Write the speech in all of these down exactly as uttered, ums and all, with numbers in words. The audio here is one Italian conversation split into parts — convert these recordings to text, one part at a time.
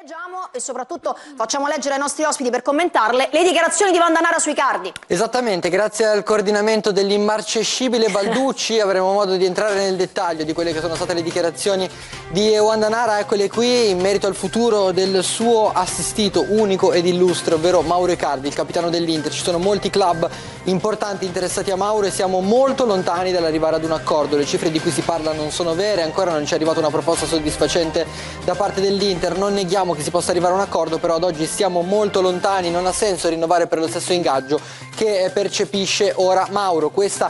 Leggiamo e soprattutto facciamo leggere ai nostri ospiti per commentarle le dichiarazioni di Vandanara su Icardi. Esattamente, grazie al coordinamento dell'immarcescibile Balducci avremo modo di entrare nel dettaglio di quelle che sono state le dichiarazioni di Vandanara. Eccole qui in merito al futuro del suo assistito unico ed illustre, ovvero Mauro Icardi, il capitano dell'Inter. Ci sono molti club importanti interessati a Mauro e siamo molto lontani dall'arrivare ad un accordo. Le cifre di cui si parla non sono vere, ancora non ci è arrivata una proposta soddisfacente da parte dell'Inter. Non neghiamo che si possa arrivare a un accordo, però ad oggi siamo molto lontani, non ha senso rinnovare per lo stesso ingaggio che percepisce ora Mauro. Questa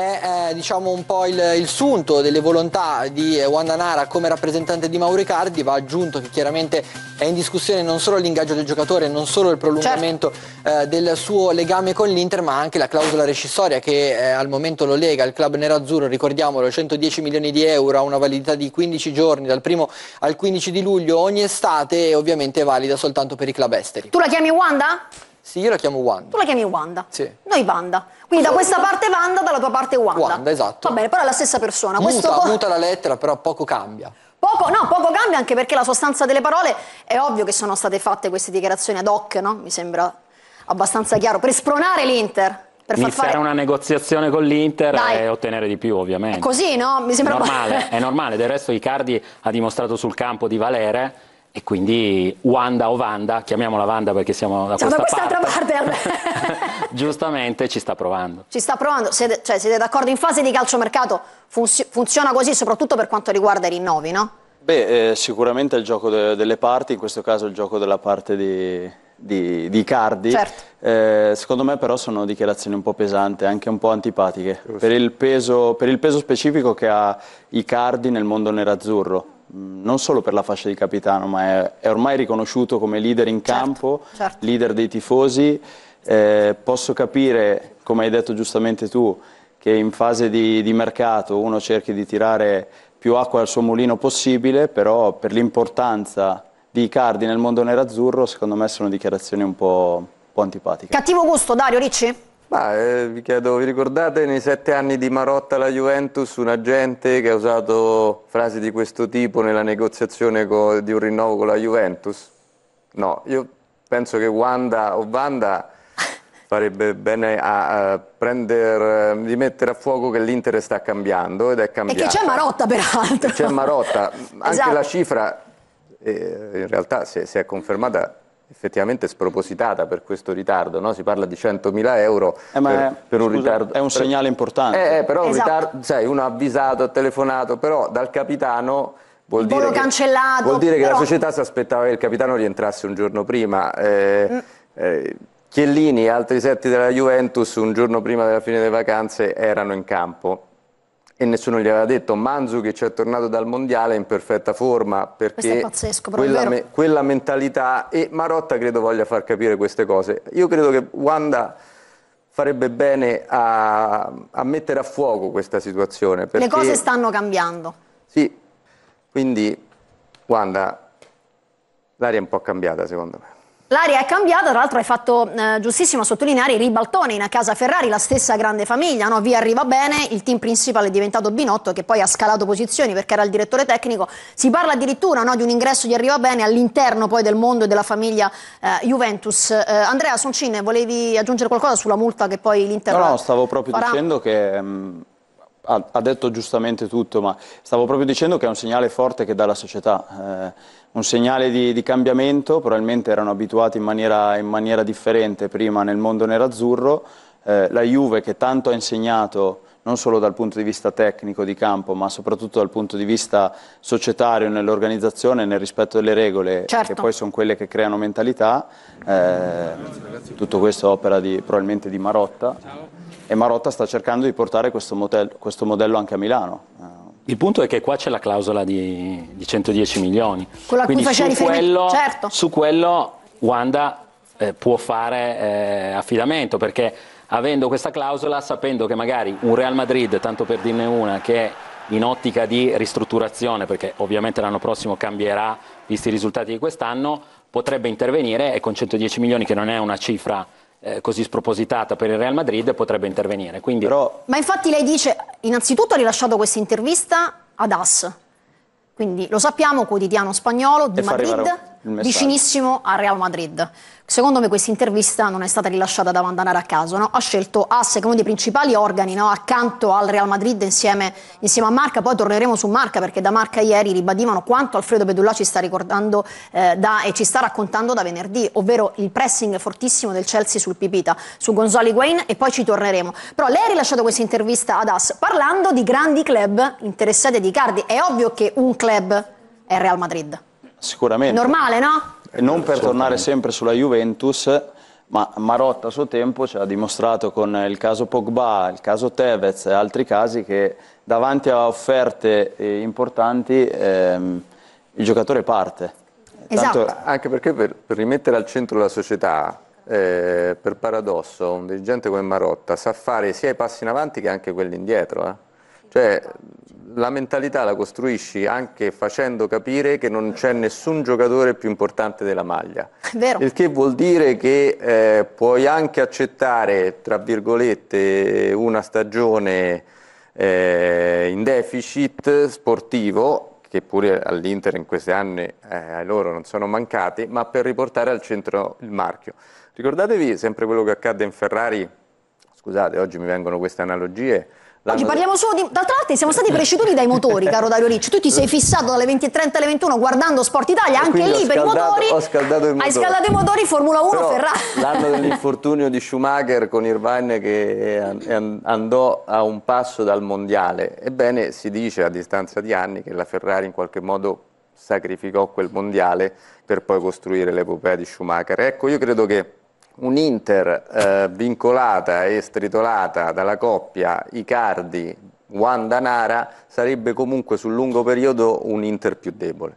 è eh, diciamo un po' il, il sunto delle volontà di Vandanara come rappresentante di Mauro Icardi. Va aggiunto che chiaramente è in discussione non solo l'ingaggio del giocatore, non solo il prolungamento certo. eh, del suo legame con l'Inter, ma anche la clausola rescissoria che eh, al momento lo lega. Il club nerazzurro, ricordiamolo, centodieci milioni di euro, ha una validità di quindici giorni dal primo al quindici di luglio ogni estate e ovviamente è valida soltanto per i club esteri. Tu la chiami Wanda? Sì, io la chiamo Wanda. Tu la chiami Wanda? Sì. Noi Wanda. Quindi da questa parte Wanda, dalla tua parte Wanda. Wanda, esatto. Va bene, però è la stessa persona. Muta, Questo... muta la lettera, però poco cambia. Poco, no, poco cambia, anche perché la sostanza delle parole è ovvio che sono state fatte queste dichiarazioni ad hoc, no? Mi sembra abbastanza chiaro, per spronare l'Inter. Per iniziare far fare una negoziazione con l'Inter e ottenere di più, ovviamente. È così, no? Mi sembra è normale, è normale. Del resto Icardi ha dimostrato sul campo di valere e quindi Wanda o Wanda, chiamiamola Wanda perché siamo da siamo questa da parte, parte giustamente ci sta provando. Ci sta provando, siete, cioè, siete d'accordo? In fase di calciomercato funzio funziona così, soprattutto per quanto riguarda i rinnovi, no? Beh, eh, sicuramente il gioco de delle parti, in questo caso il gioco della parte di, di, di Icardi. Certo. Eh, secondo me però sono dichiarazioni un po' pesanti, anche un po' antipatiche, per il, peso, per il peso specifico che ha Icardi nel mondo nerazzurro. Non solo per la fascia di capitano, ma è, è ormai riconosciuto come leader in campo, certo, certo. leader dei tifosi. Eh, posso capire, come hai detto giustamente tu, che in fase di, di mercato uno cerchi di tirare più acqua al suo mulino possibile, però per l'importanza di Icardi nel mondo nerazzurro, secondo me sono dichiarazioni un po', un po' antipatiche. Cattivo gusto, Dario Ricci? Ma, eh, vi chiedo, vi ricordate nei sette anni di Marotta alla Juventus un agente che ha usato frasi di questo tipo nella negoziazione di un rinnovo con la Juventus? No, io penso che Wanda o Wanda farebbe bene a, a prendere, di mettere a fuoco che l'Inter sta cambiando ed è cambiata. E che c'è Marotta peraltro. C'è Marotta, anche esatto. La cifra eh, in realtà si è, si è confermata effettivamente spropositata per questo ritardo, no? Si parla di centomila euro eh, ma per, è, per un scusa, ritardo. È un segnale importante. Eh, eh, però esatto. un ritardo, sai, uno ha avvisato, ha telefonato, però dal capitano vuol dire, che, cancellato, vuol dire che però... la società si aspettava che il capitano rientrasse un giorno prima. Eh, mm. eh, Chiellini e altri sette della Juventus un giorno prima della fine delle vacanze erano in campo. E nessuno gli aveva detto. Mandzukic è tornato dal mondiale in perfetta forma perché pazzesco, quella, me, quella mentalità, e Marotta credo voglia far capire queste cose. Io credo che Wanda farebbe bene a, a mettere a fuoco questa situazione perché, le cose stanno cambiando. Sì, quindi Wanda, l'aria è un po' cambiata secondo me. L'aria è cambiata, tra l'altro hai fatto eh, giustissimo a sottolineare i ribaltoni in casa Ferrari, la stessa grande famiglia, no? Via arriva bene, il team principale è diventato Binotto che poi ha scalato posizioni perché era il direttore tecnico. Si parla addirittura, no, di un ingresso di Arriva Bene all'interno poi del mondo e della famiglia eh, Juventus. Eh, Andrea Soncin, volevi aggiungere qualcosa sulla multa che poi l'Inter No, no, stavo proprio farà? dicendo che... Mh, ha, ha detto giustamente tutto, ma stavo proprio dicendo che è un segnale forte che dà la società. Eh, un segnale di, di cambiamento, probabilmente erano abituati in maniera, in maniera differente prima nel mondo nerazzurro, eh, la Juve che tanto ha insegnato non solo dal punto di vista tecnico di campo, ma soprattutto dal punto di vista societario nell'organizzazione, nel rispetto delle regole, certo. che poi sono quelle che creano mentalità. Eh, tutto questo è opera di, probabilmente di Marotta, e Marotta sta cercando di portare questo modello, questo modello anche a Milano. Il punto è che qua c'è la clausola di, di centodieci milioni. Quello a cui Quindi faceva su quello, certo. su quello Wanda eh, può fare eh, affidamento, perché avendo questa clausola, sapendo che magari un Real Madrid, tanto per dirne una, che è in ottica di ristrutturazione, perché ovviamente l'anno prossimo cambierà visti i risultati di quest'anno, potrebbe intervenire e con centodieci milioni, che non è una cifra eh, così spropositata per il Real Madrid, potrebbe intervenire. Quindi... Però... Ma infatti lei dice, innanzitutto ha rilasciato questa intervista ad A S, quindi lo sappiamo, quotidiano spagnolo di e Madrid. Fa arrivare, vicinissimo al Real Madrid. Secondo me questa intervista non è stata rilasciata da Vandanara a caso, no? Ha scelto Asse come uno dei principali organi, no? Accanto al Real Madrid insieme, insieme a Marca. Poi torneremo su Marca, perché da Marca ieri ribadivano quanto Alfredo Pedulla ci sta ricordando eh, da, e ci sta raccontando da venerdì, ovvero il pressing fortissimo del Chelsea sul Pipita, su Gonzalo Higuain, e poi ci torneremo. Però lei ha rilasciato questa intervista ad Asse parlando di grandi club interessati ad Icardi. È ovvio che un club è il Real Madrid. Sicuramente. Normale, no? E non per tornare sempre sulla Juventus, ma Marotta a suo tempo ci ha dimostrato con il caso Pogba, il caso Tevez e altri casi che davanti a offerte importanti ehm, il giocatore parte. Esatto. Tanto, anche perché per, per rimettere al centro la società, eh, per paradosso, un dirigente come Marotta sa fare sia i passi in avanti che anche quelli indietro. Eh. Cioè, la mentalità la costruisci anche facendo capire che non c'è nessun giocatore più importante della maglia. Vero. Il che vuol dire che eh, puoi anche accettare, tra virgolette, una stagione eh, in deficit sportivo, che pure all'Inter in questi anni eh, ai loro non sono mancati, ma per riportare al centro il marchio. Ricordatevi sempre quello che accadde in Ferrari, scusate, oggi mi vengono queste analogie. Oggi parliamo solo di... D'altra parte siamo stati preceduti dai motori, caro Dario Ricci. Tu ti sei fissato dalle venti e trenta alle ventuno guardando Sport Italia, anche lì per i motori. Ho scaldato i motori. Hai scaldato i motori, Formula uno, Però, Ferrari. l'anno dell'infortunio di Schumacher con Irvine che andò a un passo dal mondiale. Ebbene, si dice a distanza di anni che la Ferrari in qualche modo sacrificò quel mondiale per poi costruire l'epopea di Schumacher. Ecco, io credo che un Inter eh, vincolata e stritolata dalla coppia Icardi-Wanda-Nara sarebbe comunque sul lungo periodo un Inter più debole.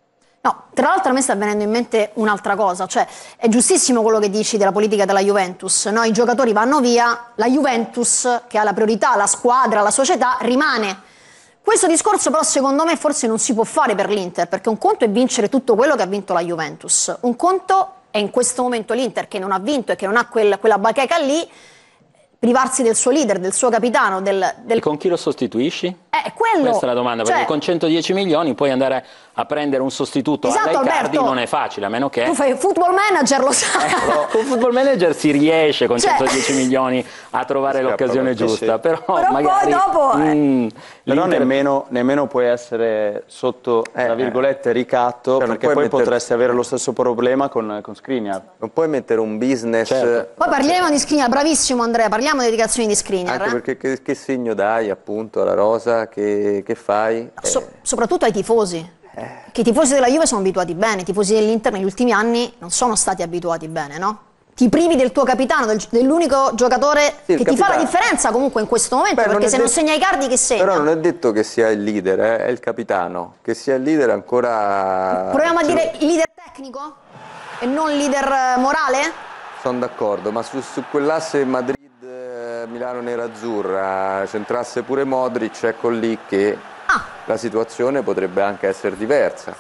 No, tra l'altro a me sta venendo in mente un'altra cosa, cioè è giustissimo quello che dici della politica della Juventus, no? I giocatori vanno via, la Juventus che ha la priorità, la squadra, la società rimane. Questo discorso però secondo me forse non si può fare per l'Inter, perché un conto è vincere tutto quello che ha vinto la Juventus, un conto è in questo momento l'Inter che non ha vinto e che non ha quel, quella bacheca lì, privarsi del suo leader, del suo capitano, del... del... E con chi lo sostituisci? Eh, quello... Questa è la domanda, cioè... perché con centodieci milioni puoi andare a prendere un sostituto esatto, alla Icardi, Alberto, non è facile, a meno che... Tu fai football manager, lo sai. Eh, però, con football manager si riesce con cioè... centodieci milioni a trovare l'occasione giusta, sì. però, però magari... poi dopo... Mm, Però nemmeno, nemmeno puoi essere sotto, tra virgolette, ricatto, cioè, perché poi mettere... potresti avere lo stesso problema con, con Skriniar. Non puoi mettere un business... Certo. Poi parliamo di Skriniar, bravissimo Andrea, parliamo di dedicazioni di Skriniar. Anche eh? perché che, che segno dai appunto alla rosa, che, che fai? So, eh. Soprattutto ai tifosi. Che i tifosi della Juve sono abituati bene, i tifosi dell'Inter negli ultimi anni non sono stati abituati bene, no? Ti privi del tuo capitano, del, dell'unico giocatore sì, che ti capitano. fa la differenza comunque in questo momento, Beh, perché non se detto, non segna Icardi che segna? Però non è detto che sia il leader, eh, è il capitano. Che sia il leader ancora... Proviamo a dire leader tecnico e non leader morale? Sono d'accordo, ma su, su quell'asse Madrid-Milano-Nerazzurra centrasse pure Modric, ecco lì che Ah. la situazione potrebbe anche essere diversa.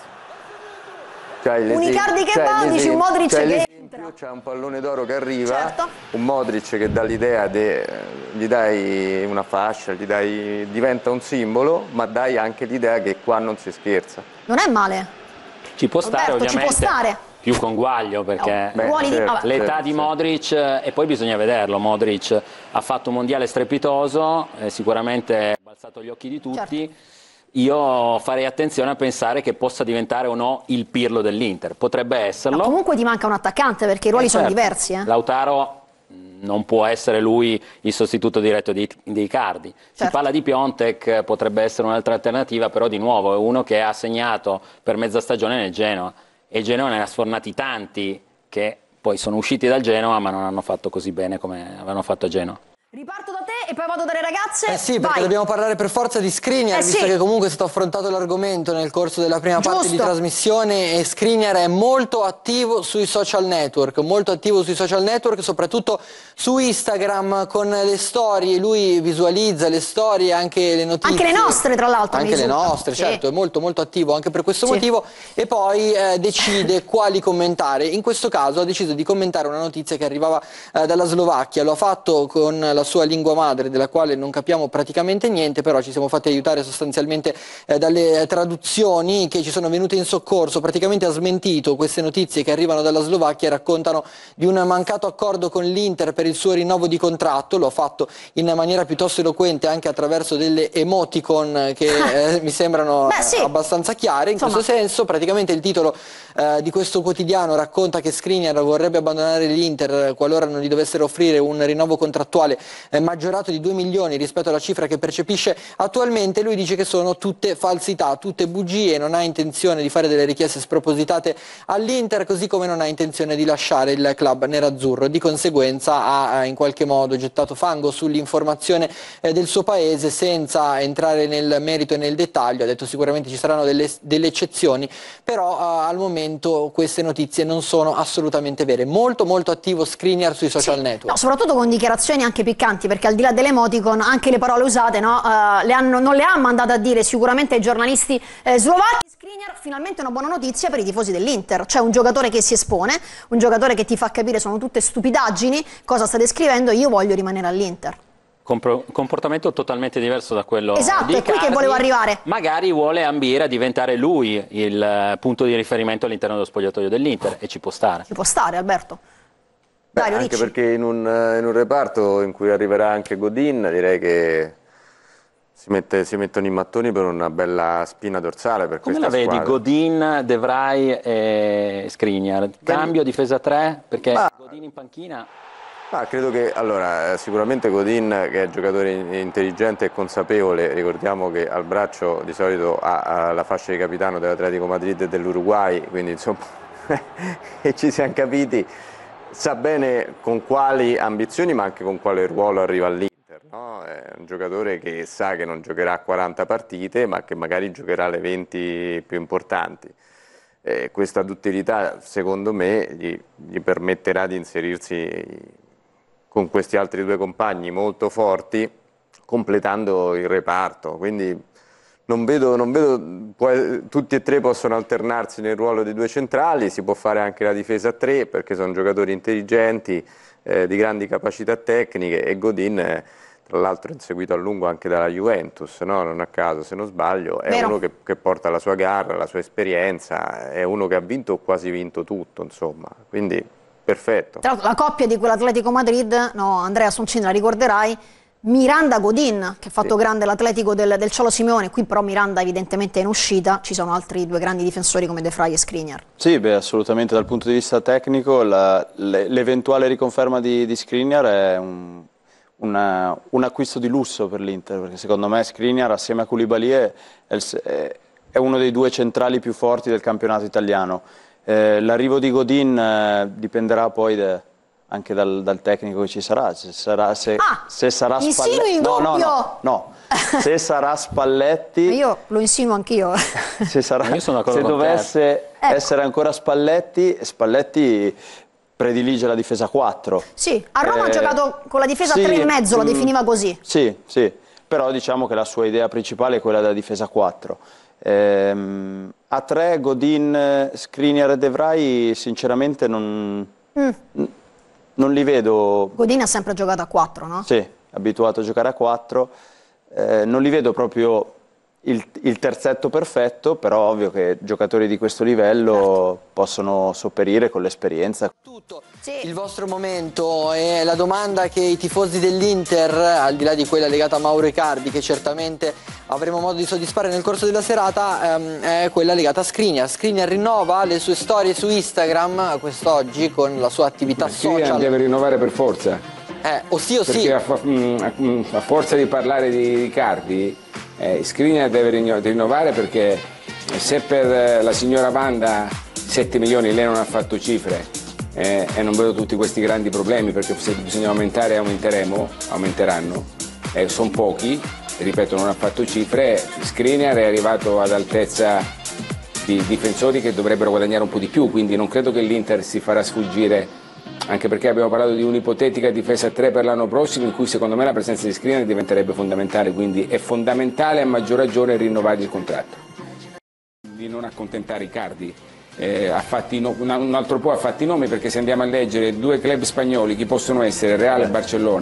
Cioè, Un Icardi che va, dici un Modric cioè, che entra. C'è un pallone d'oro che arriva, Certo. un Modric che dà l'idea, gli dai una fascia, gli dai, diventa un simbolo, ma dai anche l'idea che qua non si scherza. Non è male. Ci può stare, Alberto, ci ovviamente. può stare. Più conguaglio, perché No, ruoli di- certo, vabbè. l'età certo, di certo. Modric, e poi bisogna vederlo, Modric ha fatto un mondiale strepitoso, eh, sicuramente ha balzato gli occhi di tutti. Certo. Io farei attenzione a pensare che possa diventare o no il Pirlo dell'Inter, potrebbe esserlo. Ma comunque ti manca un attaccante perché i ruoli Eh, sono certo. diversi. Eh? Lautaro mh, non può essere lui il sostituto diretto di, di Icardi. Si Certo. parla di Piontek, potrebbe essere un'altra alternativa, però di nuovo è uno che ha segnato per mezza stagione nel Genoa, e Genoa ne ha sfornati tanti che poi sono usciti dal Genoa ma non hanno fatto così bene come avevano fatto a Genoa. Riparto da te e poi vado dalle ragazze. Eh sì, perché Vai. dobbiamo parlare per forza di Skriniar, Eh visto sì. che comunque è stato affrontato l'argomento nel corso della prima parte di Giusto. trasmissione, e Skriniar è molto attivo sui social network, molto attivo sui social network, soprattutto su Instagram con le storie, lui visualizza le storie, anche le notizie. Anche le nostre, tra l'altro. mi Anche le risulta. nostre, Sì. certo, è molto molto attivo anche per questo Sì. motivo, e poi eh, decide quali commentare. In questo caso ha deciso di commentare una notizia che arrivava eh, dalla Slovacchia, lo ha fatto con la sua lingua madre, madre della quale non capiamo praticamente niente, però ci siamo fatti aiutare sostanzialmente eh, dalle traduzioni che ci sono venute in soccorso. Praticamente ha smentito queste notizie che arrivano dalla Slovacchia e raccontano di un mancato accordo con l'Inter per il suo rinnovo di contratto. Lo ha fatto in maniera piuttosto eloquente anche attraverso delle emoticon che eh, mi sembrano Beh, sì. abbastanza chiare. In Insomma. questo senso praticamente il titolo eh, di questo quotidiano racconta che Skriniar vorrebbe abbandonare l'Inter qualora non gli dovessero offrire un rinnovo contrattuale eh, maggiorato di due milioni rispetto alla cifra che percepisce attualmente. Lui dice che sono tutte falsità, tutte bugie, non ha intenzione di fare delle richieste spropositate all'Inter, così come non ha intenzione di lasciare il club nerazzurro. Di conseguenza ha in qualche modo gettato fango sull'informazione eh, del suo paese senza entrare nel merito e nel dettaglio. Ha detto sicuramente ci saranno delle, delle eccezioni, però eh, al momento queste notizie non sono assolutamente vere. Molto molto attivo Skriniar sui social Sì. network. No, soprattutto con dichiarazioni anche piccanti, perché al di là dell'emoticon anche le parole usate no, uh, le hanno, non le ha mandate a dire sicuramente ai giornalisti eh, slovacchi. Skriniar, finalmente una buona notizia per i tifosi dell'Inter, c'è un giocatore che si espone, un giocatore che ti fa capire sono tutte stupidaggini, cosa state scrivendo, io voglio rimanere all'Inter. Comportamento totalmente diverso da quello esatto, di è qui Icardi. che volevo arrivare. Magari vuole ambire a diventare lui il punto di riferimento all'interno dello spogliatoio dell'Inter e ci può stare. Ci può stare, Alberto. Beh, Dario, anche dici. perché in un, in un reparto in cui arriverà anche Godin, direi che si, mette, si mettono i mattoni per una bella spina dorsale per Come questa la vedi? squadra. Godin, De Vrij e Skriniar. Cambio difesa tre? Perché Ma- Godin in panchina... Ah, credo che allora, sicuramente Godin, che è un giocatore intelligente e consapevole, ricordiamo che al braccio di solito ha, ha la fascia di capitano dell'Atletico Madrid e dell'Uruguay, quindi insomma e ci siamo capiti, sa bene con quali ambizioni ma anche con quale ruolo arriva all'Inter, no? È un giocatore che sa che non giocherà quaranta partite ma che magari giocherà le venti più importanti. Eh, questa duttilità secondo me gli, gli permetterà di inserirsi con questi altri due compagni molto forti, completando il reparto. Quindi non vedo, non vedo può, tutti e tre possono alternarsi nel ruolo di due centrali, si può fare anche la difesa a tre perché sono giocatori intelligenti, eh, di grandi capacità tecniche, e Godin eh, tra l'altro è inseguito a lungo anche dalla Juventus, no? Non a caso, se non sbaglio, è Vero. uno che, che porta la sua garra, la sua esperienza, è uno che ha vinto o quasi vinto tutto, insomma, quindi perfetto. Tra l'altro la coppia di quell'Atletico Madrid, no, Andrea Soncini la ricorderai, Miranda-Godin, che ha fatto Sì. grande l'Atletico del, del Cholo Simeone, qui però Miranda evidentemente è in uscita, ci sono altri due grandi difensori come De Vrij e Skriniar. Sì, beh, assolutamente dal punto di vista tecnico la- le- l'eventuale riconferma di, di Skriniar è un, una- un acquisto di lusso per l'Inter, perché secondo me Skriniar assieme a Koulibaly è, è il se- è- è uno dei due centrali più forti del campionato italiano. Eh, l'arrivo di Godin eh, dipenderà poi de- anche dal, dal tecnico che ci sarà, se sarà, se, Ah, se sarà insinui Spalletti. in No, no, doppio! no, no. Se sarà Spalletti, Io lo insinuo anch'io. se, sarà, Io sono d'accordo se con te. dovesse Ecco. essere ancora Spalletti, Spalletti predilige la difesa quattro. Sì, a Roma ha Eh, giocato con la difesa sì, tre e mezzo, la mm, definiva così. Sì, sì, però diciamo che la sua idea principale è quella della difesa quattro. Ehm, a tre, Godin, Skriniar e De Vrij, sinceramente non, Mm. non li vedo. Godin ha sempre giocato a quattro, no? Sì, abituato a giocare a quattro, eh, non li vedo proprio il, il terzetto perfetto, però ovvio che giocatori di questo livello Certo. possono sopperire con l'esperienza. Tutto Sì. il vostro momento e la domanda che i tifosi dell'Inter, al di là di quella legata a Mauro Icardi, che certamente avremo modo di soddisfare nel corso della serata, ehm, è quella legata a Skriniar. Skriniar rinnova le sue storie su Instagram quest'oggi con la sua attività Skriniar social. deve rinnovare per forza, Eh, o sì o perché sì. a, fa- mm, a- mm, a forza di parlare di Icardi, eh, Skriniar deve rinno- rinnovare, perché se per eh, la signora Wanda sette milioni lei non ha fatto cifre, eh, e non vedo tutti questi grandi problemi, perché se bisogna aumentare aumenteremo, aumenteranno, eh, sono pochi, ripeto, non ha fatto cifre. Skriniar è arrivato ad altezza di difensori che dovrebbero guadagnare un po' di più, quindi non credo che l'Inter si farà sfuggire, anche perché abbiamo parlato di un'ipotetica difesa a tre per l'anno prossimo, in cui secondo me la presenza di Skriniar diventerebbe fondamentale, quindi è fondamentale a maggior ragione rinnovare il contratto. Di non accontentare Icardi, eh, ha fatti no- un un altro po' ha fatti i nomi, perché se andiamo a leggere due club spagnoli chi possono essere, Real e Barcellona,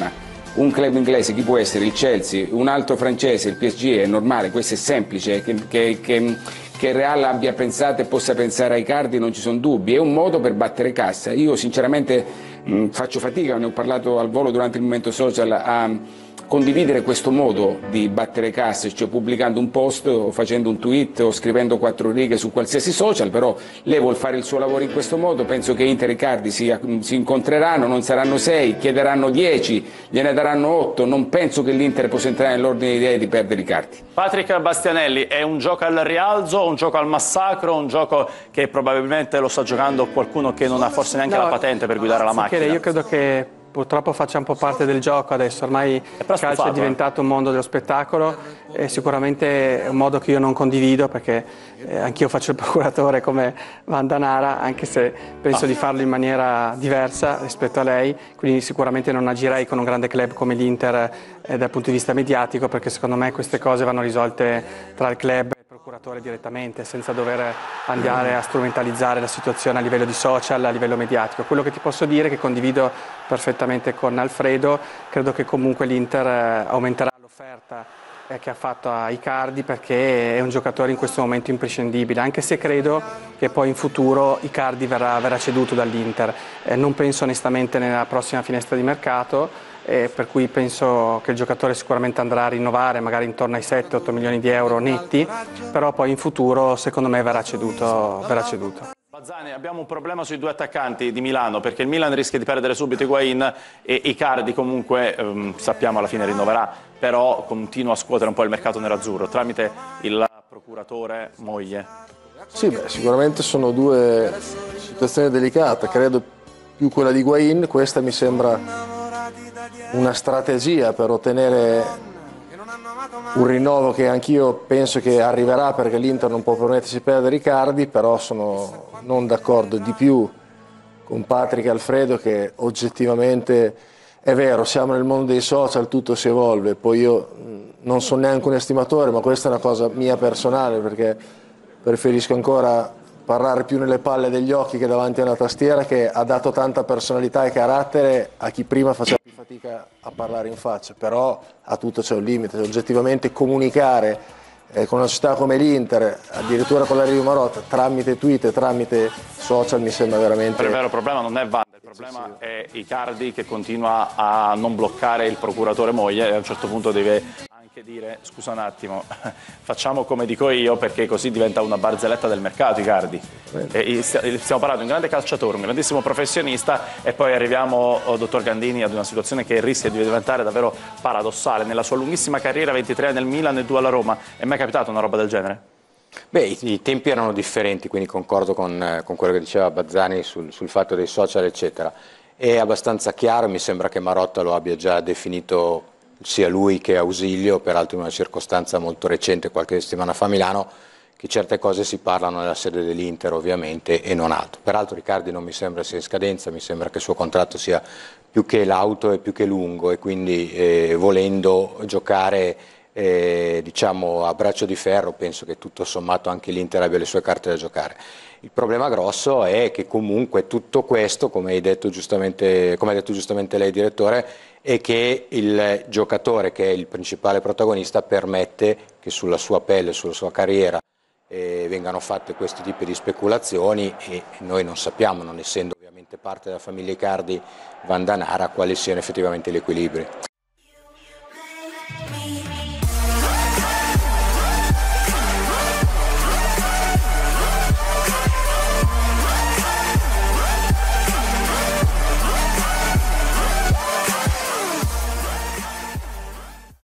un club inglese, chi può essere? Il Chelsea, un altro francese, il P S G, è normale, questo è semplice, che, che, che, che il Real abbia pensato e possa pensare ai Icardi non ci sono dubbi, è un modo per battere cassa. Io sinceramente mh, faccio fatica, ne ho parlato al volo durante il momento social, a condividere questo modo di battere casse, cioè pubblicando un post o facendo un tweet o scrivendo quattro righe su qualsiasi social, però lei vuol fare il suo lavoro in questo modo. Penso che Inter e Icardi si, si incontreranno, non saranno sei, chiederanno dieci, gliene daranno otto, non penso che l'Inter possa entrare nell'ordine di idee di perdere Icardi. Patrick Bastianelli, è un gioco al rialzo, un gioco al massacro, un gioco che probabilmente lo sta giocando qualcuno che non ha forse neanche no, la patente per guidare la macchina? Io credo che purtroppo faccia un po' parte del gioco adesso, ormai il calcio è diventato un mondo dello spettacolo e sicuramente è un modo che io non condivido, perché eh, anch'io faccio il procuratore come Vandanara, anche se penso di farlo in maniera diversa rispetto a lei, quindi sicuramente non agirei con un grande club come l'Inter eh, dal punto di vista mediatico, perché secondo me queste cose vanno risolte tra il club e il procuratore direttamente, senza dover andare a strumentalizzare la situazione a livello di social, a livello mediatico. Quello che ti posso dire è che condivido perfettamente con Alfredo, credo che comunque l'Inter aumenterà l'offerta che ha fatto a Icardi, perché è un giocatore in questo momento imprescindibile, anche se credo che poi in futuro Icardi verrà, verrà ceduto dall'Inter. Eh, non penso onestamente nella prossima finestra di mercato, eh, per cui penso che il giocatore sicuramente andrà a rinnovare magari intorno ai sette otto milioni di euro netti, però poi in futuro secondo me verrà ceduto. Verrà ceduto. Bazzani, abbiamo un problema sui due attaccanti di Milano, perché il Milan rischia di perdere subito Higuain e Icardi comunque ehm, sappiamo alla fine rinnoverà, però continua a scuotere un po' il mercato nerazzurro tramite il procuratore Moglie. Sì, beh, sicuramente sono due situazioni delicate, credo più quella di Higuain, questa mi sembra una strategia per ottenere un rinnovo che anch'io penso che arriverà, perché l'Inter non può permettersi di perdere Icardi, però sono non d'accordo di più con Patrick e Alfredo che oggettivamente è vero, siamo nel mondo dei social, tutto si evolve, poi io non sono neanche un estimatore, ma questa è una cosa mia personale, perché preferisco ancora parlare più nelle palle degli occhi che davanti a una tastiera, che ha dato tanta personalità e carattere a chi prima faceva più fatica a parlare in faccia, però a tutto c'è un limite, oggettivamente comunicare eh, con una società come l'Inter, addirittura con l'arrivo di Marotta, tramite tweet e tramite social mi sembra veramente... Il vero problema non è Vanda, il problema è Icardi che continua a non bloccare il procuratore Moglie e a un certo punto deve anche dire scusa un attimo, facciamo come dico io, perché così diventa una barzelletta del mercato Icardi. E stiamo parlando di un grande calciatore, un grandissimo professionista e poi arriviamo, oh, dottor Gandini, ad una situazione che rischia di diventare davvero paradossale. Nella sua lunghissima carriera, ventitré anni nel Milan e due alla Roma, è mai capitato una roba del genere? Beh, i, i tempi erano differenti, quindi concordo con, eh, con quello che diceva Bazzani sul, sul fatto dei social eccetera. È abbastanza chiaro, mi sembra che Marotta lo abbia già definito sia lui che Ausilio, peraltro in una circostanza molto recente, qualche settimana fa a Milano, che certe cose si parlano nella sede dell'Inter ovviamente e non altro. Peraltro Icardi non mi sembra sia in scadenza, mi sembra che il suo contratto sia più che lauto e più che lungo e quindi eh, volendo giocare eh, diciamo a braccio di ferro penso che tutto sommato anche l'Inter abbia le sue carte da giocare. Il problema grosso è che comunque tutto questo, come hai detto giustamente, come ha detto giustamente lei direttore, è che il giocatore che è il principale protagonista permette che sulla sua pelle, sulla sua carriera eh, vengano fatte questi tipi di speculazioni e noi non sappiamo, non essendo ovviamente parte della famiglia Icardi, Vandanara, quali siano effettivamente gli equilibri.